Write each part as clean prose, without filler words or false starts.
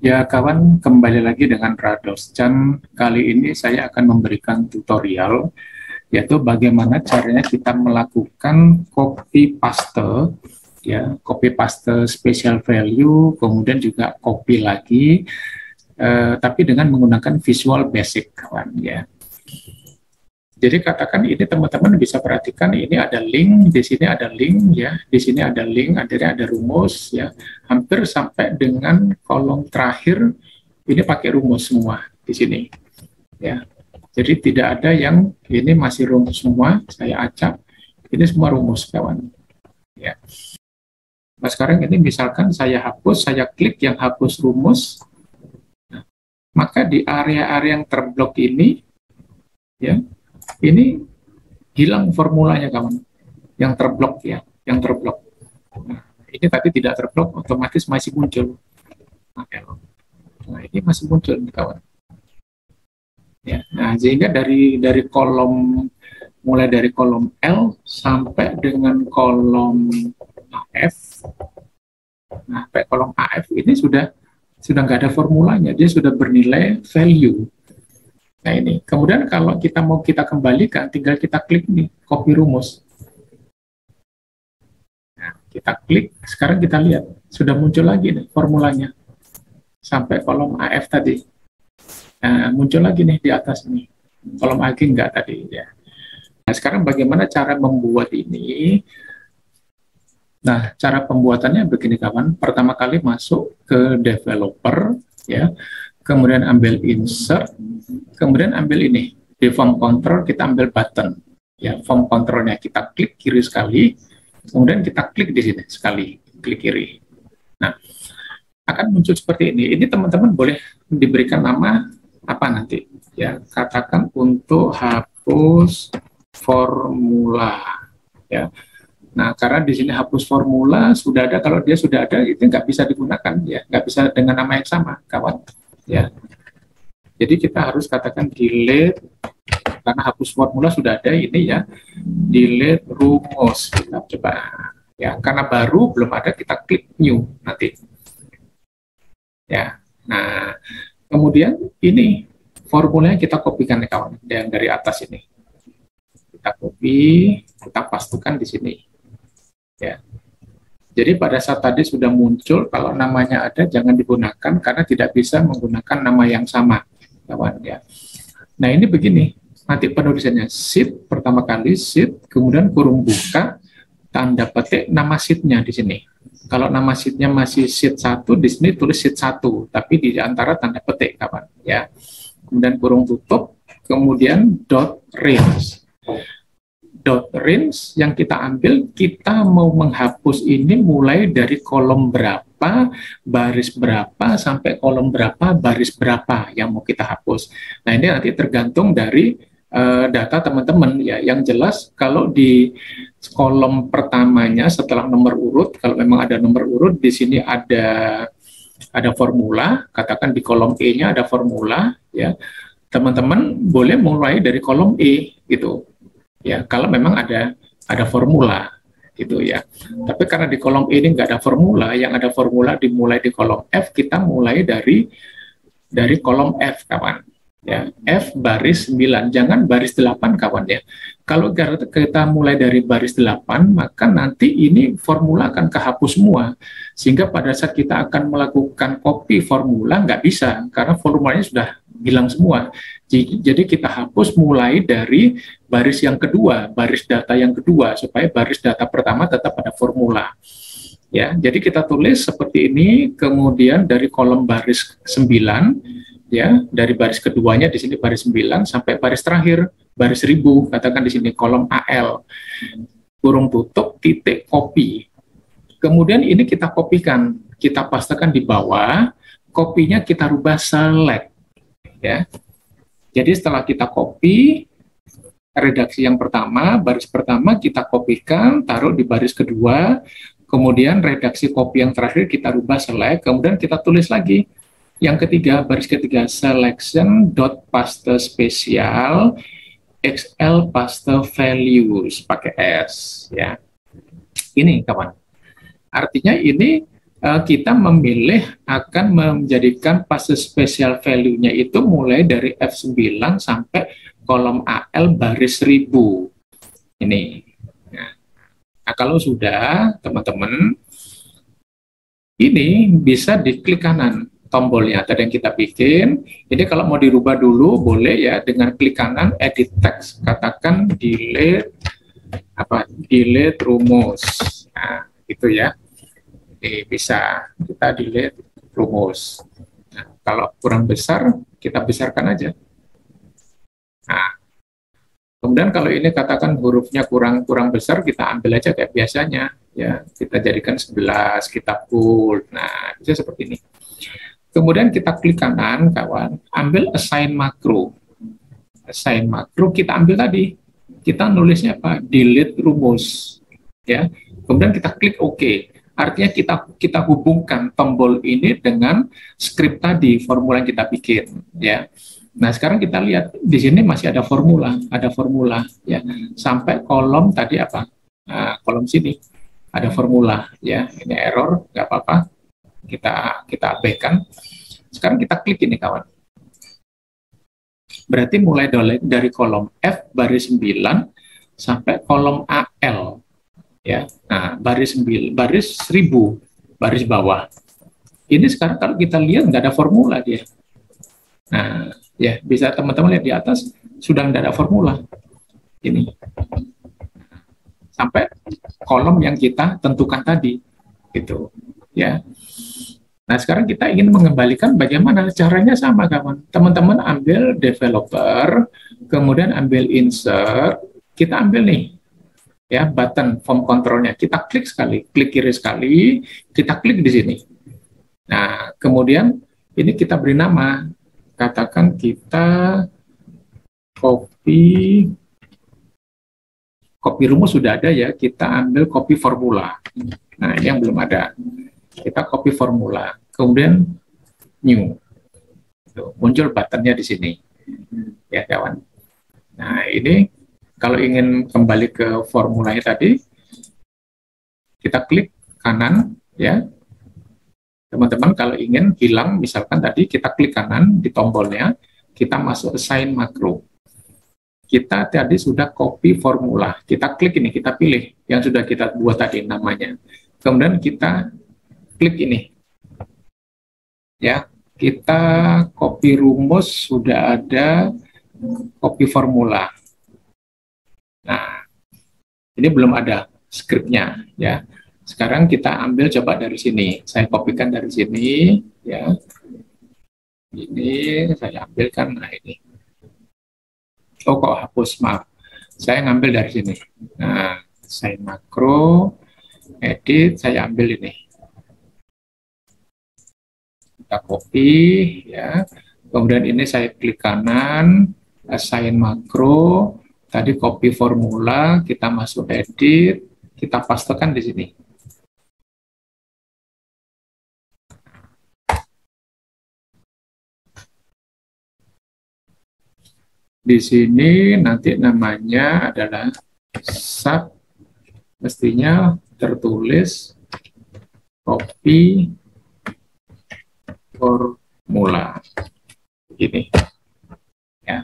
Ya, kawan, kembali lagi dengan Rados Chan. Kali ini saya akan memberikan tutorial, yaitu bagaimana caranya kita melakukan copy paste, ya, copy paste special value, kemudian juga copy lagi, tapi dengan menggunakan Visual Basic, kawan, ya. Jadi katakan ini teman-teman bisa perhatikan ini ada link, di sini ada link ya, di sini ada link, ada rumus ya, hampir sampai dengan kolom terakhir ini pakai rumus semua di sini ya. Jadi tidak ada yang ini masih rumus semua, saya acak, ini semua rumus kawan ya. Nah sekarang ini misalkan saya hapus, saya klik yang hapus rumus, nah, maka di area-area yang terblok ini ya, ini hilang formulanya kawan, yang terblok ya, yang terblok. Nah, ini tadi tidak terblok, otomatis masih muncul. Nah, ini masih muncul kawan. Ya, nah sehingga dari kolom mulai dari kolom L sampai dengan kolom AF. Nah, sampai kolom AF ini sudah nggak ada formulanya, dia sudah bernilai value. Nah ini, kemudian kalau kita mau kita kembalikan, tinggal kita klik nih, copy rumus. Nah, kita klik, sekarang kita lihat, sudah muncul lagi nih formulanya. Sampai kolom AF tadi. Nah, muncul lagi nih di atas ini. Kolom AG enggak tadi ya. Nah, sekarang bagaimana cara membuat ini? Nah, cara pembuatannya begini kawan. Pertama kali masuk ke developer ya. Kemudian ambil insert, kemudian ambil ini di form control, kita ambil button ya, form controlnya kita klik kiri sekali, kemudian kita klik di sini sekali, klik kiri. Nah, akan muncul seperti ini. Ini teman-teman boleh diberikan nama apa nanti ya, katakan untuk hapus formula ya. Nah, karena di sini hapus formula sudah ada, kalau dia sudah ada itu nggak bisa digunakan ya, nggak bisa dengan nama yang sama kawan ya. Jadi kita harus katakan delete, karena hapus formula sudah ada ini ya, delete rumus. Kita coba ya, karena baru belum ada, kita klik new nanti ya. Nah kemudian ini formulanya kita kopikan nih kawan, yang dari atas ini kita copy, kita pastikan di sini ya. Jadi pada saat tadi sudah muncul, kalau namanya ada jangan digunakan karena tidak bisa menggunakan nama yang sama, kawan ya. Nah ini begini, nanti penulisannya sheet pertama kali sheet, kemudian kurung buka, tanda petik nama sheetnya di sini. Kalau nama sheetnya masih sheet 1, di sini tulis sheet 1, tapi di antara tanda petik, kawan ya. Kemudian kurung tutup, kemudian dot range. Dot range yang kita ambil, kita mau menghapus ini mulai dari kolom berapa, baris berapa, sampai kolom berapa, baris berapa yang mau kita hapus. Nah ini nanti tergantung dari data teman-teman ya. Yang jelas kalau di kolom pertamanya setelah nomor urut, kalau memang ada nomor urut, di sini ada formula, katakan di kolom E-nya ada formula ya. Teman-teman boleh mulai dari kolom E gitu. Ya, kalau memang ada formula gitu ya. Tapi karena di kolom ini nggak ada formula, yang ada formula dimulai di kolom F, kita mulai dari kolom F kawan. Ya, F baris 9, jangan baris 8 kawan ya. Kalau kita mulai dari baris 8, maka nanti ini formula akan kehapus semua. Sehingga pada saat kita akan melakukan copy formula nggak bisa, karena formulanya sudah hilang semua. Jadi kita hapus mulai dari baris yang kedua, baris data yang kedua, supaya baris data pertama tetap ada formula. Ya, jadi kita tulis seperti ini, kemudian dari kolom baris 9, ya, dari baris keduanya di sini baris 9 sampai baris terakhir, baris 1000, katakan di sini kolom AL, kurung tutup, titik, copy. Kemudian ini kita kopikan, kita pastekan di bawah, kopinya kita rubah select. Ya. Jadi setelah kita copy, redaksi yang pertama, baris pertama kita kopikan, taruh di baris kedua, kemudian redaksi copy yang terakhir kita rubah select, kemudian kita tulis lagi. Yang ketiga, baris ketiga, selection dot paste spesial XL paste values pakai S ya. Ini kawan. Artinya ini kita memilih akan menjadikan fase special value-nya itu mulai dari F9 sampai kolom AL baris 1000. Ini. Nah, kalau sudah, teman-teman, ini bisa diklik kanan tombolnya tadi yang kita bikin. Ini kalau mau dirubah dulu boleh ya, dengan klik kanan edit text, katakan delete rumus. Nah, gitu ya. Ini bisa kita delete rumus. Nah, kalau kurang besar kita besarkan aja. Nah, kemudian kalau ini katakan hurufnya kurang besar, kita ambil aja kayak biasanya ya, kita jadikan 11, kita bold. Nah, bisa seperti ini. Kemudian kita klik kanan, kawan, ambil assign makro. Assign makro kita ambil tadi. Kita nulisnya apa? Delete rumus. Ya. Kemudian kita klik OK. Artinya kita hubungkan tombol ini dengan script tadi, formula yang kita bikin, ya. Nah, sekarang kita lihat di sini masih ada formula ya. Sampai kolom tadi apa? Nah, kolom sini ada formula ya. Ini error, nggak apa-apa. Kita abaikan. Sekarang kita klik ini, kawan. Berarti mulai dari kolom F baris 9 sampai kolom AL ya. Nah, baris 1000 baris bawah. Ini sekarang kalau kita lihat nggak ada formula dia. Nah, ya bisa teman-teman lihat di atas sudah nggak ada formula. Ini sampai kolom yang kita tentukan tadi, gitu ya. Nah, sekarang kita ingin mengembalikan bagaimana caranya. Sama, kawan. Teman-teman ambil developer, kemudian ambil insert, kita ambil nih ya button form controlnya, kita klik sekali, klik kiri sekali, kita klik di sini. Nah, kemudian ini kita beri nama, katakan kita copy rumus sudah ada ya, kita ambil copy formula. Nah, ini yang belum ada. Kita copy formula, kemudian new. Tuh, muncul buttonnya di sini. Ya, kawan. Nah, ini kalau ingin kembali ke formulanya tadi, kita klik kanan, ya. Teman-teman, kalau ingin hilang, misalkan tadi kita klik kanan di tombolnya, kita masuk assign makro. Kita tadi sudah copy formula. Kita klik ini, kita pilih yang sudah kita buat tadi namanya. Kemudian kita klik ini. Ya, kita copy rumus sudah ada, copy formula. Nah, ini belum ada skripnya ya. Sekarang kita ambil coba dari sini. Saya kopikan dari sini ya. Ini saya ambilkan, nah ini. Oh, kok hapus, maaf. Saya ngambil dari sini. Nah, saya makro, edit, saya ambil ini. Kita copy ya. Kemudian ini saya klik kanan, assign makro, tadi copy formula, kita masuk edit, kita pastekan di sini. Di sini nanti namanya adalah sub, mestinya tertulis copy formula. Ini ya.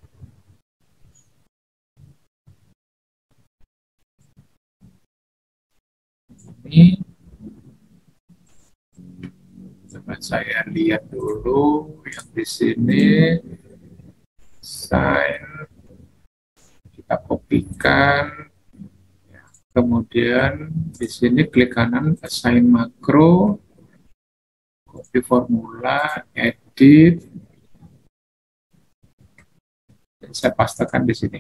Ini coba saya lihat dulu yang di sini. Sign, kita kopikan, kemudian di sini klik kanan assign makro, copy formula, edit, dan saya pastekan di sini.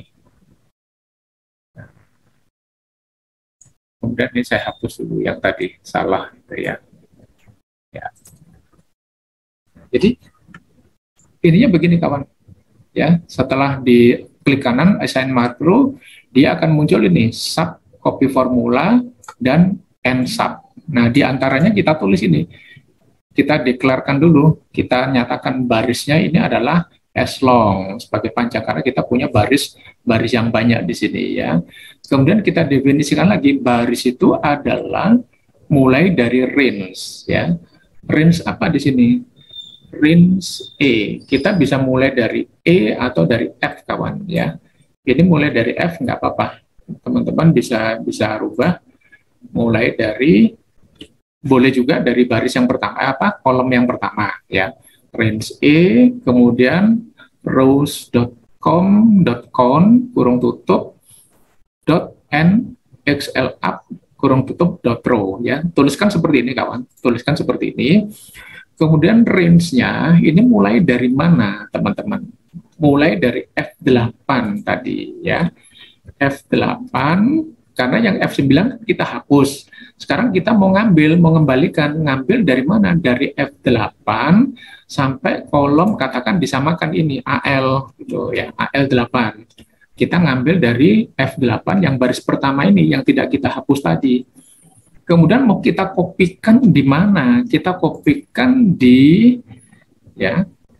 Kemudian ini saya hapus dulu yang tadi salah, gitu ya. Ya. Jadi ininya begini, kawan. Ya, setelah diklik kanan assign makro, dia akan muncul ini sub, copy formula, dan end sub. Nah, di antaranya kita tulis ini. Kita deklarkan dulu, kita nyatakan barisnya ini adalah as long sebagai panjang karena kita punya baris yang banyak di sini ya. Kemudian kita definisikan lagi baris itu adalah mulai dari range ya. Range apa di sini? Range E. Kita bisa mulai dari E atau dari F kawan ya. Ini mulai dari F nggak apa-apa. Teman-teman bisa rubah mulai dari, boleh juga dari baris yang pertama, kolom yang pertama ya. Range E, kemudian rows.com.con kurung tutup .n xl up kurung tutup .row ya. Tuliskan seperti ini kawan, tuliskan seperti ini. Kemudian range-nya ini mulai dari mana teman-teman? Mulai dari F8 tadi ya. F8 karena yang F9 kita hapus. Sekarang kita mau mengembalikan, ngambil dari mana? Dari F8 sampai kolom katakan disamakan ini AL gitu ya, AL8. Kita ngambil dari F8 yang baris pertama ini yang tidak kita hapus tadi. Kemudian mau kita kopikan di mana? Kita kopikan di ya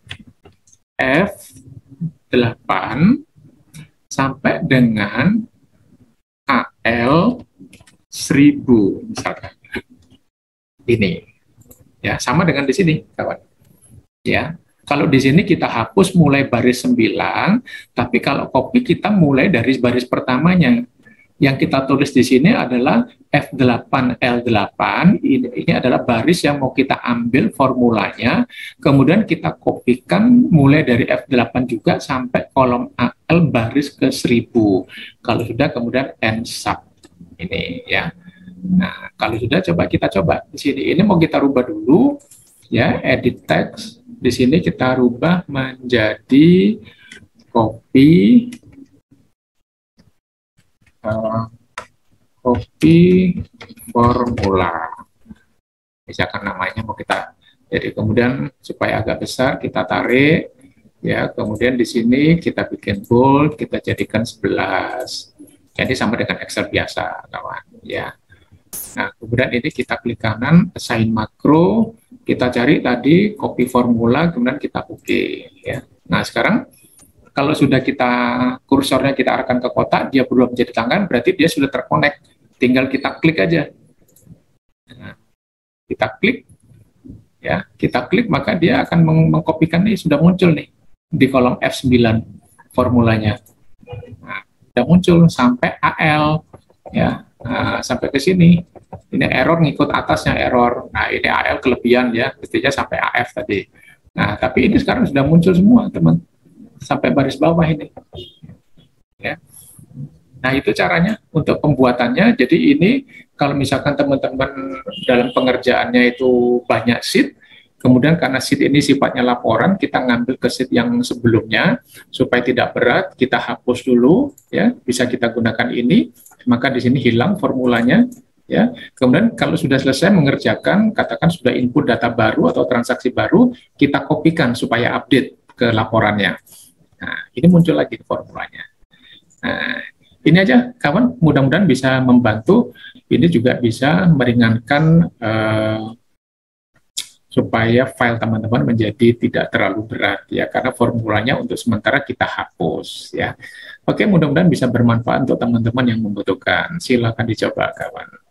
F8 sampai dengan AL 1000 misalkan. Ini. Ya, sama dengan di sini, kawan. Ya. Kalau di sini kita hapus mulai baris 9, tapi kalau copy kita mulai dari baris pertamanya. Yang kita tulis di sini adalah F8L8, ini adalah baris yang mau kita ambil formulanya, kemudian kita kopikan mulai dari F8 juga sampai kolom AL baris ke 1000. Kalau sudah kemudian N sub ini ya. Nah, kalau sudah kita coba di sini. Ini mau kita rubah dulu ya, edit text. Di sini kita rubah menjadi copy formula, misalkan namanya mau kita, jadi kemudian supaya agak besar kita tarik ya, kemudian di sini kita bikin bold, kita jadikan 11, jadi sama dengan Excel biasa kawan ya. Nah kemudian ini kita klik kanan, assign makro, kita cari tadi copy formula, kemudian kita oke ya. Nah sekarang kalau sudah kursornya kita arahkan ke kotak, dia belum menjadi tangan, berarti dia sudah terkonek. Tinggal kita klik aja. Nah, kita klik, maka dia akan mengkopikan ini, sudah muncul nih di kolom F9 formulanya. Nah, sudah muncul sampai AL, ya, sampai ke sini. Ini error ngikut atasnya error. Nah, ini AL kelebihan ya, mestinya sampai AF tadi. Nah, tapi ini sekarang sudah muncul semua, teman. Sampai baris bawah ini ya. Nah itu caranya untuk pembuatannya. Jadi ini kalau misalkan teman-teman dalam pengerjaannya itu banyak sheet, kemudian karena sheet ini sifatnya laporan, kita ngambil ke sheet yang sebelumnya supaya tidak berat, kita hapus dulu ya, bisa kita gunakan ini, maka di sini hilang formulanya ya. Kemudian kalau sudah selesai mengerjakan, katakan sudah input data baru atau transaksi baru, kita kopikan supaya update ke laporannya. Nah, ini muncul lagi formulanya. Nah, ini aja kawan, mudah-mudahan bisa membantu. Ini juga bisa meringankan supaya file teman-teman menjadi tidak terlalu berat ya, karena formulanya untuk sementara kita hapus ya. Oke, mudah-mudahan bisa bermanfaat untuk teman-teman yang membutuhkan. Silakan dicoba kawan.